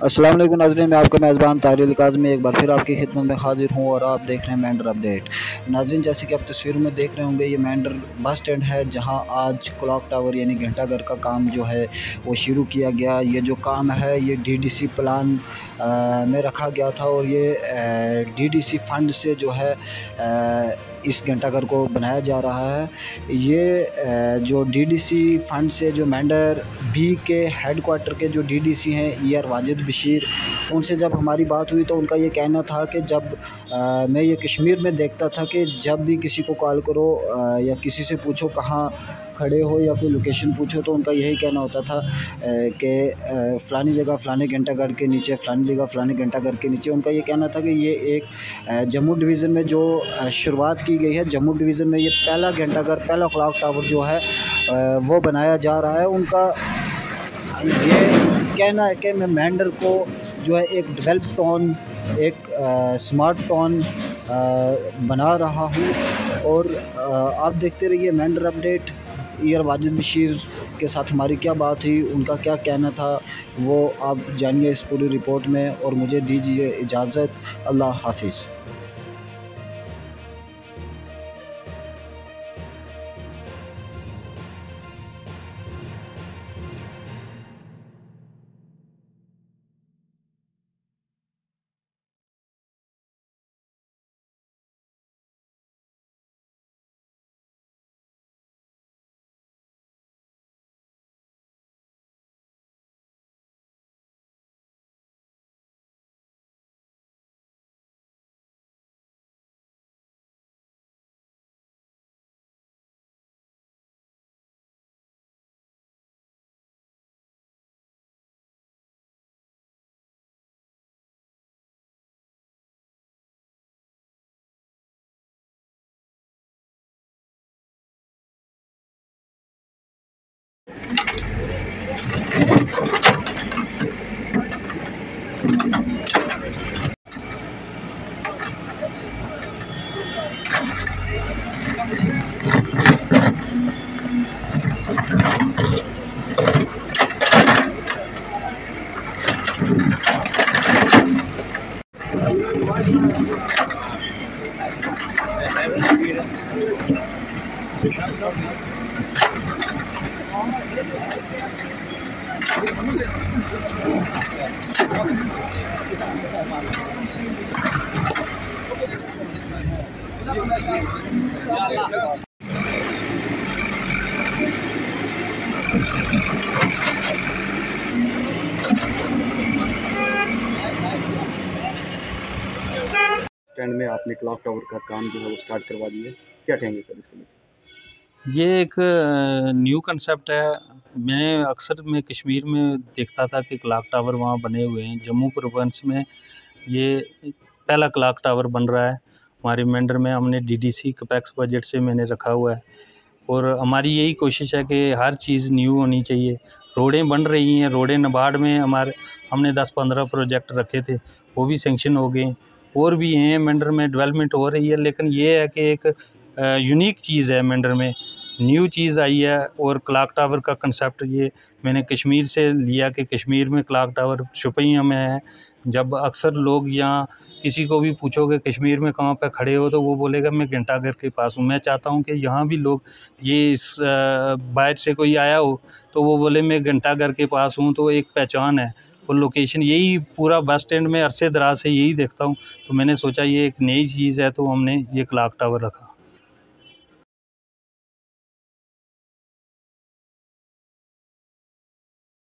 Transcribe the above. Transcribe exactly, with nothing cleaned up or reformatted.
अस्सलाम वालेकुम नाज़रीन, मैं आपका मेज़बान तारिल काज़मी एक बार फिर आपकी खिदमत में हाजिर हूँ और आप देख रहे हैं मेंढर अपडेट। नाज़रीन, जैसे कि आप तस्वीर में देख रहे होंगे, ये मेंढर बस स्टैंड है जहां आज क्लॉक टावर यानी घंटाघर का काम जो है वो शुरू किया गया। ये जो काम है ये डीडीसी प्लान आ, में रखा गया था और ये डीडीसी फंड से जो है आ, इस घंटाघर को बनाया जा रहा है। ये आ, जो डीडीसी फंड से जो मेंढर बी के हेडक्वार्टर के जो डीडीसी हैं ई आर वाजिद बशीर, उनसे जब हमारी बात हुई तो उनका ये कहना था कि जब आ, मैं ये कश्मीर में देखता था कि जब भी किसी को कॉल करो आ, या किसी से पूछो कहाँ खड़े हो या कोई लोकेशन पूछो तो उनका यही कहना होता था कि फ़लानी जगह फ़लाने घंटाघर के नीचे, फ़लानी जगह फ़लाने घंटाघर के नीचे। उनका ये कहना था कि ये एक जम्मू डिवीज़न में जो शुरुआत की गई है, जम्मू डिवीज़न में ये पहला घंटाघर, पहला क्लॉक टावर जो है वो बनाया जा रहा है। उनका ये कहना है कि मैं मेंढर को जो है एक डेवलप टाउन, एक स्मार्ट टाउन बना रहा हूँ। और आ, आप देखते रहिए Mendhar update. E R Wajid Bashir के साथ हमारी क्या बात हुई, उनका क्या कहना था, वो आप जानिए इस पूरी रिपोर्ट में। और मुझे दीजिए इजाज़त। अल्लाह हाफिज़। स्टैंड में आपने क्लॉक टावर का काम जो है वो स्टार्ट करवा दिया, क्या कहेंगे सर इसके लिए? ये एक न्यू कंसेप्ट है। मैंने अक्सर मैं कश्मीर में देखता था कि क्लॉक टावर वहाँ बने हुए हैं। जम्मू प्रोविंस में ये पहला क्लॉक टावर बन रहा है। हमारे मेंढर में हमने डीडीसी कैपेक्स बजट से मैंने रखा हुआ है और हमारी यही कोशिश है कि हर चीज़ न्यू होनी चाहिए। रोडें बन रही हैं, रोडें नाबार्ड में हमारे हमने दस पंद्रह प्रोजेक्ट रखे थे, वो भी सेंक्शन हो गए। और भी हैं मेंढर में, डेवलपमेंट हो रही है। लेकिन ये है कि एक यूनिक चीज़ है मेंढर में, न्यू चीज़ आई है। और क्लॉक टावर का कंसेप्ट ये मैंने कश्मीर से लिया कि कश्मीर में क्लॉक टावर शुपियाँ में है। जब अक्सर लोग यहाँ किसी को भी पूछोगे कश्मीर में कहाँ पे खड़े हो तो वो बोलेगा मैं घंटाघर के पास हूँ। मैं चाहता हूँ कि यहाँ भी लोग ये इस बाहर से कोई आया हो तो वो बोले मैं घंटाघर के पास हूँ, तो एक पहचान है। और लोकेशन यही पूरा बस स्टैंड में अरसे दराज से यही देखता हूँ, तो मैंने सोचा ये एक नई चीज़ है तो हमने ये क्लॉक टावर रखा।